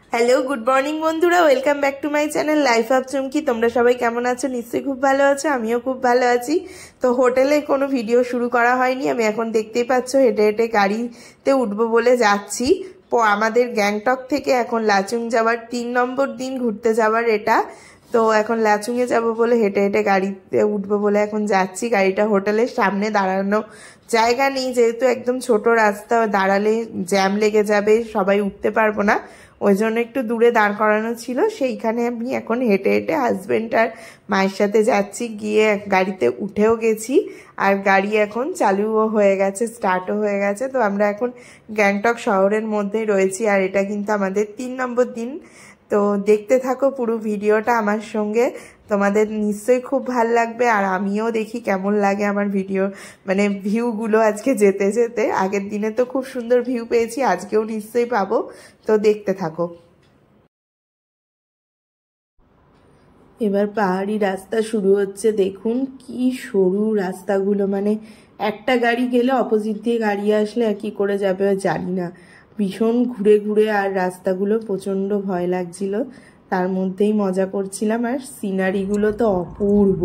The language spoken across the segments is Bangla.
হ্যালো গুড মর্নিং বন্ধুরা, welcome back to my channel life of Chumki. তোমরা সবাই কেমন আছো? নিশ্চয়ই খুব ভালো আছো, আমিও খুব ভালো আছি। তো হোটেলে কোনো ভিডিও শুরু করা হয়নি, আমি এখন দেখতেই পাচ্ছ হেঁটে হেঁটে গাড়িতে উঠবো বলে যাচ্ছি। আমাদের গ্যাংটক থেকে এখন লাচুং যাওয়ার 3 নম্বর দিন ঘুরতে যাওয়ার এটা। তো এখন লাচুংয়ে যাব বলে হেঁটে হেঁটে গাড়িতে উঠবো বলে এখন যাচ্ছি। গাড়িটা হোটেলের সামনে দাঁড়ানো জায়গা নেই, যেহেতু একদম ছোট রাস্তা, দাঁড়ালে জ্যাম লেগে যাবে, সবাই উঠতে পারবো না, ওই জন্য একটু দূরে দাঁড় করানো ছিল। সেইখানে আমি এখন হেঁটে হেঁটে হাজব্যান্ড আর মায়ের সাথে যাচ্ছি। গিয়ে গাড়িতে উঠেও গেছি, আর গাড়ি এখন চালুও হয়ে গেছে, স্টার্টও হয়ে গেছে। তো আমরা এখন গ্যাংটক শহরের মধ্যেই রয়েছি, আর এটা কিন্তু আমাদের 3 নম্বর দিন। তো দেখতে থাকো পুরো ভিডিওটা আমার সঙ্গে, তোমাদের নিশ্চয়ই খুব ভাল লাগবে। আর আমিও দেখি কেমন লাগে আমার ভিডিও, মানে ভিউগুলো আজকে যেতে যেতে। আগের দিনে তো খুব সুন্দর ভিউ পেয়েছি, আজকেও নিশ্চয়ই পাবো। তো দেখতে থাকো। এবার পাহাড়ি রাস্তা শুরু হচ্ছে, দেখুন কি সরু রাস্তাগুলো, মানে একটা গাড়ি গেলে অপোজিট দিয়ে গাড়ি আসলে আর কি করে যাবে জানি না, ভীষণ ঘুরে ঘুরে। আর রাস্তাগুলো প্রচণ্ড ভয় লাগছিল, তার মধ্যেই মজা করছিলাম। আর সিনারিগুলো তো অপূর্ব।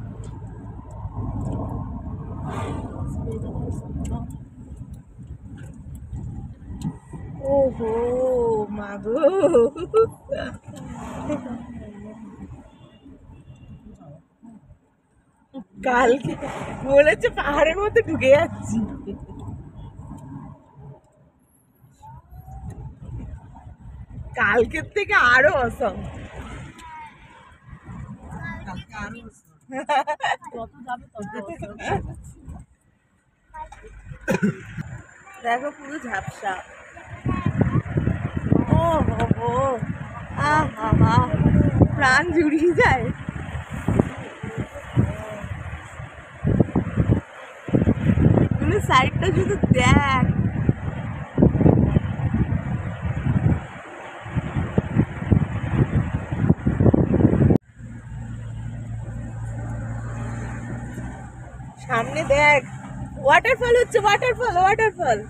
ওহো মাগো, কালকে মনে হচ্ছে পাহাড়ের মধ্যে ঢুকে যাচ্ছি। কালকের থেকে আরো অসম। দেখো পুরো ঝাপসা। ও হো, আহা, প্রাণ জুড়িয়ে যায়। সাইডটা শুধু দেখ, সামনে দেখ, ওয়াটারফল হচ্ছে, ওয়াটারফল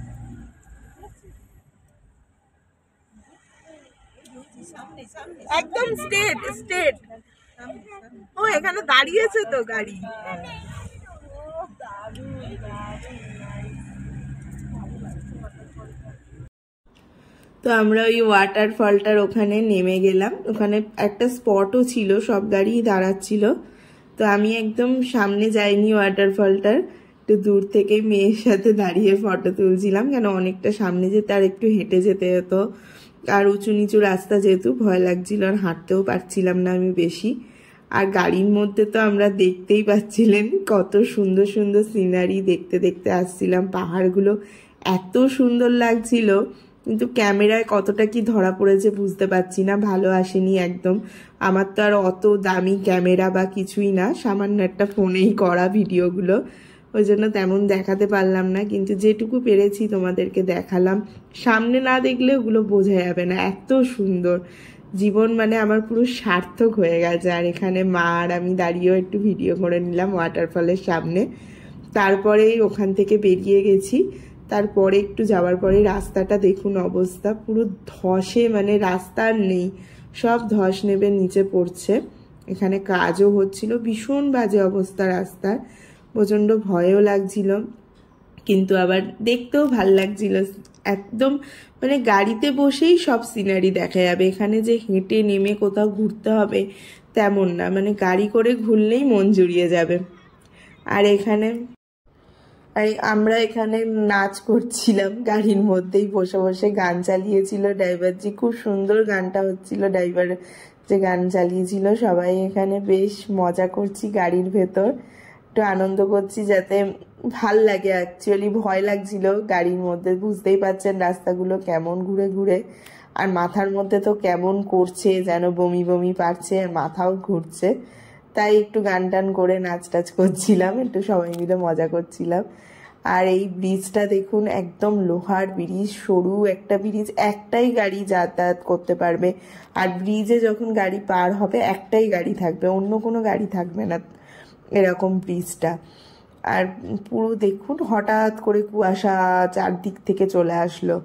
একদম স্টেট। ও এখানে দাঁড়িয়েছে তো গাড়ি। তো আমরা ওই ওয়াটারফলটার ওখানে নেমে গেলাম। ওখানে একটা স্পটও ছিল, সব গাড়ি দাঁড়াচ্ছিল। তো আমি একদম সামনে যাইনি ওয়াটারফলটার, একটু দূর থেকে মেয়ের সাথে দাঁড়িয়ে ফটো তুলছিলাম, কেন অনেকটা সামনে যেতে আর একটু হেঁটে যেতে হতো। আর উঁচু নিচু রাস্তা যেহেতু ভয় লাগছিল, আর হাঁটতেও পারছিলাম না আমি বেশি। আর গাড়ির মধ্যে তো আমরা দেখতেই পাচ্ছিলেন কত সুন্দর সুন্দর সিনারি দেখতে দেখতে আসছিলাম। পাহাড়গুলো এত সুন্দর লাগছিল, কিন্তু ক্যামেরায় কতটা কি ধরা পড়েছে বুঝতে পারছি না, ভালো আসেনি একদম। আমার তো আর অত দামি ক্যামেরা বা কিছুই না, সামান্য একটা ফোনেই করা ভিডিওগুলো, ওই জন্য তেমন দেখাতে পারলাম না। কিন্তু যেটুকু পেরেছি তোমাদেরকে দেখালাম। সামনে না দেখলে ওগুলো বোঝা যাবে না, এত সুন্দর। জীবন মানে আমার পুরো সার্থক হয়ে গেছে। আর এখানে মা আর আমি দাঁড়িয়েও একটু ভিডিও করে নিলাম ওয়াটারফলের সামনে। তারপরেই ওখান থেকে বেরিয়ে গেছি। তারপরে একটু যাওয়ার পরে রাস্তাটা দেখুন অবস্থা, পুরো ধসে, মানে রাস্তা আর নেই, সব ধস নেবে নিচে পড়ছে। এখানে কাজও হচ্ছিল, ভীষণ বাজে অবস্থা রাস্তার, প্রচণ্ড ভয়ও লাগছিল, কিন্তু আবার দেখতেও ভাল লাগছিল। একদম মানে গাড়িতে বসেই সব সিনারি দেখা যাবে, এখানে যে হেঁটে নেমে কোথাও ঘুরতে হবে তেমন না, মানে গাড়ি করে ঘুরলেই মন জুড়িয়ে যাবে। আর এখানে আমরা এখানে নাচ করছিলাম, গাড়ির মধ্যেই বসে বসে গান চালিয়েছিল ড্রাইভারজি, খুব সুন্দর গানটা হচ্ছিল, ড্রাইভার যে গান চালিয়েছিল। সবাই এখানে বেশ মজা করছি গাড়ির ভেতর, একটু আনন্দ করছি, যাতে ভাল লাগে। অ্যাকচুয়ালি ভয় লাগছিল গাড়ির মধ্যে, বুঝতেই পারছেন রাস্তাগুলো কেমন ঘুরে ঘুরে, আর মাথার মধ্যে তো কেমন করছে, যেন বমি বমি পাচ্ছে, আর মাথাও ঘুরছে। তাই একটু গান টান করে নাচ টাচ করছিলাম, একটু সবাই মিলে মজা করছিলাম। আর এই ব্রিজটা দেখুন, একদম লোহার ব্রিজ, সরু একটা ব্রিজ, একটাই গাড়ি যাতায়াত করতে পারবে। আর ব্রিজে যখন গাড়ি পার হবে একটাই গাড়ি থাকবে, অন্য কোনো গাড়ি থাকবে না, এরকম ব্রিজটা। আর পুরো দেখুন হঠাৎ করে কুয়াশা চারদিক থেকে চলে আসলো,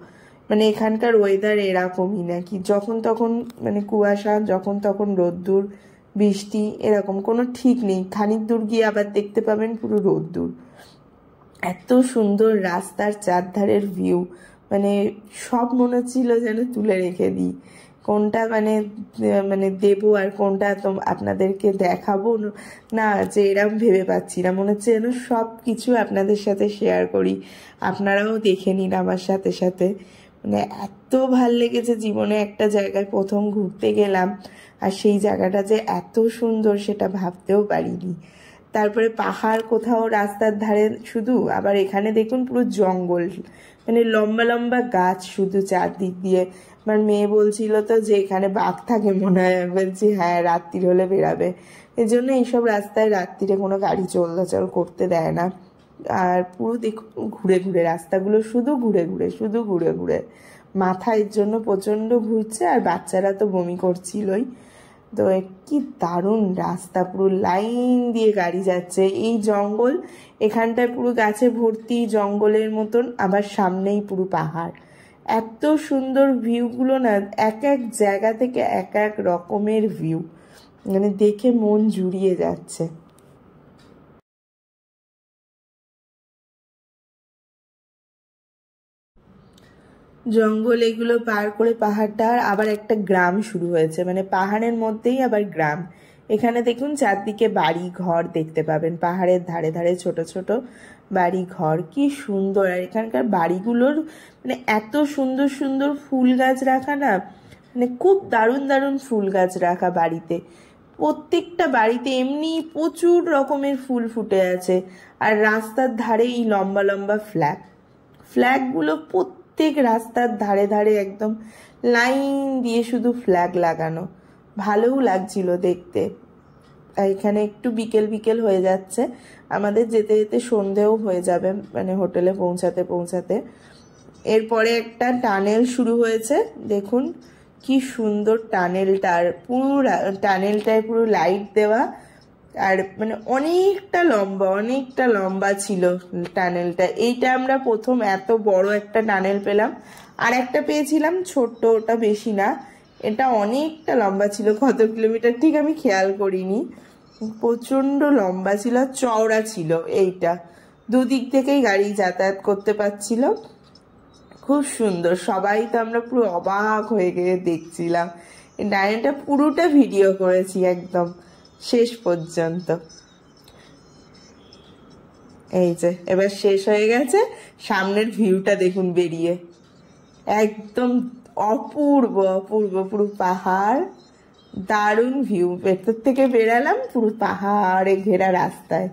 মানে এখানকার ওয়েদার এরকমই নাকি, যখন তখন মানে কুয়াশা, যখন তখন রোদ্দুর, বৃষ্টি, এরকম কোনো ঠিক নেই। খানিক দূর গিয়ে আবার দেখতে পাবেন পুরো রোদ্দুর। এত সুন্দর রাস্তার চারধারের ভিউ, মানে সব মনে হচ্ছিল যেন তুলে রেখে দিই, কোনটা মানে মানে দেবো আর কোনটা তো আপনাদেরকে দেখাবো না, যে এরম ভেবে পাচ্ছি না। মনে হচ্ছে যেন সব কিছু আপনাদের সাথে শেয়ার করি, আপনারাও দেখে নিন আমার সাথে সাথে। মানে এত ভাল লেগেছে, জীবনে একটা জায়গায় প্রথম ঘুরতে গেলাম আর সেই জায়গাটা যে এত সুন্দর সেটা ভাবতেও পারিনি। তারপরে পাহাড় কোথাও রাস্তার ধারে শুধু, আবার এখানে দেখুন পুরো জঙ্গল, মানে লম্বা লম্বা গাছ শুধু চারদিক দিয়ে। আমার মেয়ে বলছিল তো যে এখানে বাঘ থাকে মনে হয়, বলছি হ্যাঁ রাত্রির হলে বেরাবে। এই জন্য এইসব রাস্তায় রাত্রিরে কোনো গাড়ি চলাচল করতে দেয় না। আর পুরো দেখুন ঘুরে ঘুরে রাস্তাগুলো, শুধু ঘুরে ঘুরে, শুধু ঘুরে ঘুরে, মাথা এর জন্য প্রচণ্ড ঘুরছে, আর বাচ্চারা তো বমি করছিলই। তো কি দারুণ রাস্তা, পুরো লাইন দিয়ে গাড়ি যাচ্ছে। এই জঙ্গল, এখানটায় পুরো গাছে ভর্তি, জঙ্গলের মতন, আবার সামনেই পুরো পাহাড়। এত সুন্দর ভিউগুলো না, এক এক জায়গা থেকে এক এক রকমের ভিউ, মানে দেখে মন জুড়িয়ে যাচ্ছে। জঙ্গল এগুলো পার করে পাহাড়টা, আবার একটা গ্রাম শুরু হয়েছে, মানে পাহাড়ের মধ্যেই আবার গ্রাম। এখানে দেখুন চারদিকে বাড়ি ঘর দেখতে পাবেন, পাহাড়ের ধারে ধারে ছোট ছোট বাড়ি ঘর, কি সুন্দর। আর এখানকার বাড়িগুলোর মানে এত সুন্দর সুন্দর ফুল গাছ রাখা না, মানে খুব দারুণ দারুণ ফুল গাছ রাখা বাড়িতে। প্রত্যেকটা বাড়িতে এমনি প্রচুর রকমের ফুল ফুটে আছে। আর রাস্তার ধারে এই লম্বা লম্বা ফ্ল্যাগগুলো প্রত্যেক রাস্তার ধারে ধারে একদম লাইন দিয়ে শুধু ফ্ল্যাগ লাগানো, ভালোও লাগছিল দেখতে। এখানে একটু বিকেল বিকেল হয়ে যাচ্ছে, আমাদের যেতে যেতে সন্ধেও হয়ে যাবে, মানে হোটেলে পৌঁছাতে পৌঁছাতে। এরপরে একটা টানেল শুরু হয়েছে, দেখুন কি সুন্দর টানেলটার, পুরো টানেলটায় পুরো লাইট দেওয়া, আর মানে অনেকটা লম্বা ছিল টানেলটা। এইটা আমরা প্রথম এত বড় একটা টানেল পেলাম, আর একটা পেয়েছিলাম ছোট্ট, ওটা বেশি না, এটা অনেকটা লম্বা ছিল। কত কিলোমিটার ঠিক আমি খেয়াল করিনি, প্রচন্ড লম্বা ছিল, চওড়া ছিল। এইটা দুদিক থেকেই গাড়ি যাতায়াত করতে পারছিল, খুব সুন্দর। সবাই তো আমরা পুরো অবাক হয়ে গিয়ে দেখছিলাম। এই টানেলটা পুরোটা ভিডিও করেছি একদম শেষ পর্যন্ত। এই যে এবার শেষ হয়ে গেছে, সামনের ভিউটা দেখুন বেরিয়ে, একদম অপূর্ব অপূর্ব, পুরো পাহাড়, দারুণ ভিউ। ভেতর থেকে বেরালাম পুরো পাহাড়ে ঘেরা রাস্তায়।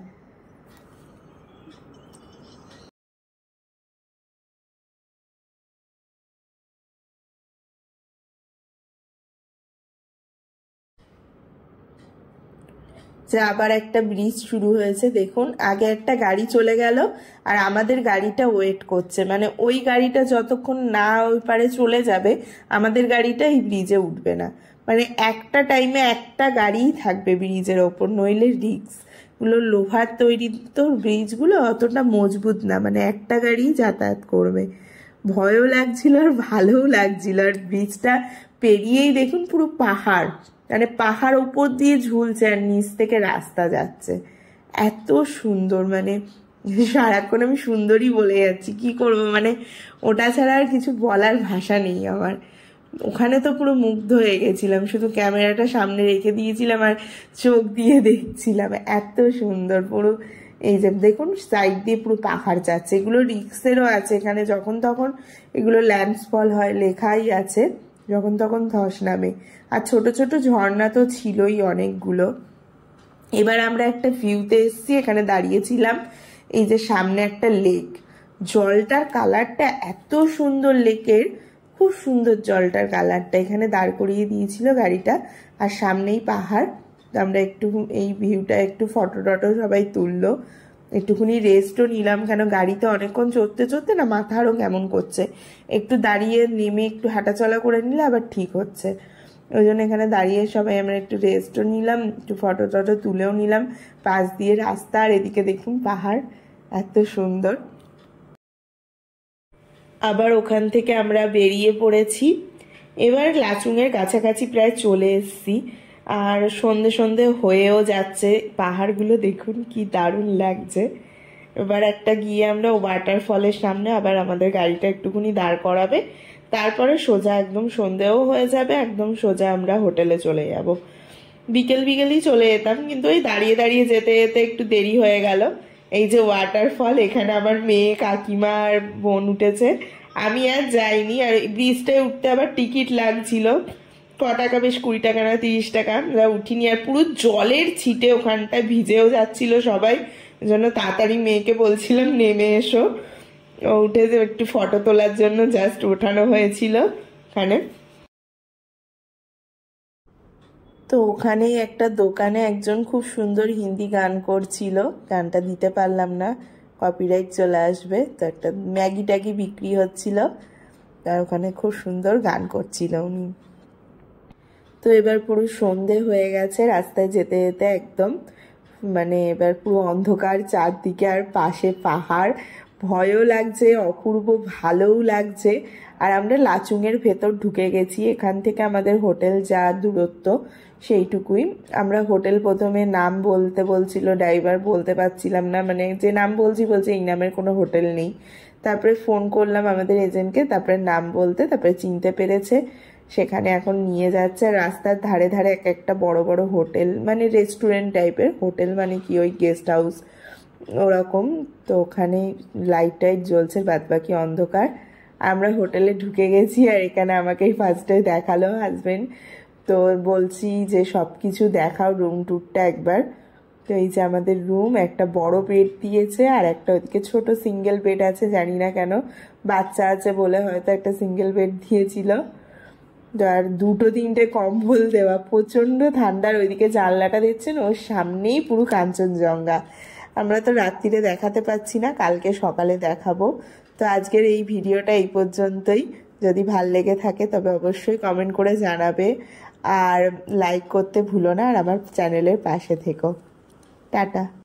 যে আবার একটা ব্রিজ শুরু হয়েছে, দেখুন আগে একটা গাড়ি চলে গেল আর আমাদের গাড়িটা ওয়েট করছে, মানে ওই গাড়িটা যতক্ষণ না ওই পারে চলে যাবে আমাদের গাড়িটা এই ব্রিজে উঠবে না। মানে একটা টাইমে একটা গাড়িই থাকবে ব্রিজের ওপর, নইলে রিস্ক। গুলো লোহার তৈরি তো ব্রিজগুলো অতটা মজবুত না, মানে একটা গাড়ি যাতায়াত করবে। ভয়ও লাগছিল আর ভালোও লাগছিল। আর ব্রিজটা পেরিয়েই দেখুন পুরো পাহাড়, মানে পাহাড় উপর দিয়ে ঝুলছে আর নিচ থেকে রাস্তা যাচ্ছে, এত সুন্দর। মানে সারাক্ষণ আমি সুন্দরই বলে যাচ্ছি, কি করব, মানে ওটা ছাড়া আর কিছু বলার ভাষা নেই আমার। ওখানে তো পুরো মুগ্ধ হয়ে গেছিলাম, শুধু ক্যামেরাটা সামনে রেখে দিয়েছিলাম আর চোখ দিয়ে দেখছিলাম, এত সুন্দর পুরো। এই যে দেখুন সাইড দিয়ে পুরো পাহাড় যাচ্ছে, এগুলো রিক্সেরও আছে এখানে, যখন তখন এগুলো ল্যান্ডফল হয়, লেখাই আছে যখন তখন ধস নামে। আর ছোট ছোট ঝর্ণা তো ছিলই অনেকগুলো। এবার আমরা একটা ভিউতে এসছি, এখানে দাঁড়িয়েছিলাম। এই যে সামনে একটা লেক, জলটার কালারটা এত সুন্দর, লেকের খুব সুন্দর জলটার কালারটা। এখানে দাঁড় করিয়ে দিয়েছিল গাড়িটা, আর সামনেই পাহাড়। আমরা একটু এই ভিউটা একটু ফটো টটো সবাই তুললো, একটুখানি রেস্টও নিলাম, কেন গাড়িতে অনেকক্ষণ চড়তে চড়তে না মাথা আরও কেমন করছে। একটু দাঁড়িয়ে নেমে একটু হাঁটাচলা করে নিলে আবার ঠিক হচ্ছে। ওই জন্য এখানে দাঁড়িয়ে সবাই আমরা একটু রেস্টও নিলাম, একটু ফটো টটো তুলেও নিলাম। পাশ দিয়ে রাস্তা, আর এদিকে দেখুন পাহাড়, এত সুন্দর। আবার ওখান থেকে আমরা বেরিয়ে পড়েছি। এবার লাচুংয়ের কাছাকাছি প্রায় চলে এসেছি, আর সন্ধে সন্ধে হয়েও যাচ্ছে। পাহাড়গুলো দেখুন কি দারুণ লাগছে। এবার একটা গিয়ে আমরা ওয়াটারফলের সামনে আবার আমাদের গাড়িটা একটুখানি দাঁড় করাবে, তারপরে সোজা একদম সন্ধেও হয়ে যাবে, একদম সোজা আমরা হোটেলে চলে যাব। বিকেল বিকেলই চলে যেতাম, কিন্তু ওই দাঁড়িয়ে দাঁড়িয়ে যেতে যেতে একটু দেরি হয়ে গেল। এই যে ওয়াটারফল, এখানে আমার মেয়ে, কাকিমা আর বোন উঠেছে, আমি আর যাইনি। আর ব্রিজটায় উঠতে আবার টিকিট লাগছিল, ক টাকা, বেশ 20 টাকা না 30 টাকা। আমরা উঠিনি, আর পুরো জলের ছিটে ওখানটায় ভিজেও যাচ্ছিল সবাই, জন্য তাড়াতাড়ি মেয়েকে বলছিলাম নেমে এসো। ও উঠে যে একটু ফটো তোলার জন্য জাস্ট ওঠানো হয়েছিল ওখানে। তো ওখানেই একটা দোকানে একজন খুব সুন্দর হিন্দি গান করছিল, গানটা দিতে পারলাম না, কপিরাইট চলে আসবে। তো একটা ম্যাগি ট্যাগি বিক্রি হচ্ছিল, আর ওখানে খুব সুন্দর গান করছিল উনি। তো এবার পুরো সন্ধে হয়ে গেছে, রাস্তায় যেতে যেতে একদম মানে এবার পুরো অন্ধকার চারদিকে, আর পাশে পাহাড়, ভয়ও লাগছে, অপূর্ব ভালোও লাগছে। আর আমরা লাচুংয়ের ভেতর ঢুকে গেছি। এখান থেকে আমাদের হোটেল যা দূরত্ব সেইটুকুই। আমরা হোটেল প্রথমে নাম বলতে বলছিল ড্রাইভার, বলতে পারছিলাম না, মানে যে নাম বলছি এই নামের কোনো হোটেল নেই। তারপরে ফোন করলাম আমাদের এজেন্টকে, তারপরে নাম বলতে তারপরে চিনতে পেরেছে, সেখানে এখন নিয়ে যাচ্ছে। রাস্তার ধারে ধারে এক একটা বড় বড় হোটেল, মানে রেস্টুরেন্ট টাইপের হোটেল, মানে কি ওই গেস্ট হাউস ওরকম। তো ওখানে লাইট টাইট জ্বলছে, বাদ বাকি অন্ধকার। আমরা হোটেলে ঢুকে গেছি, আর এখানে আমাকেই ফার্স্টে দেখালো হাজবেন্ড। তো বলছি যে সব কিছু দেখাও, রুম ট্যুরটা একবার। তো এই যে আমাদের রুম, একটা বড় বেড দিয়েছে, আর একটা ওদিকে ছোট সিঙ্গেল বেড আছে, জানি না কেন, বাচ্চা আছে বলে হয়তো একটা সিঙ্গেল বেড দিয়েছিল। আর 2-3টে কম্বল দেওয়া, প্রচণ্ড ঠান্ডার। ওইদিকে জানলাটা দেখছেন, ওর সামনেই পুরো কাঞ্চনজঙ্ঘা। আমরা তো রাত্রিরে দেখাতে পাচ্ছি না, কালকে সকালে দেখাবো। তো আজকের এই ভিডিওটা এই পর্যন্তই। যদি ভাল লেগে থাকে তবে অবশ্যই কমেন্ট করে জানাবে, আর লাইক করতে ভুলো না, আর আমার চ্যানেলের পাশে থেকো। টাটা।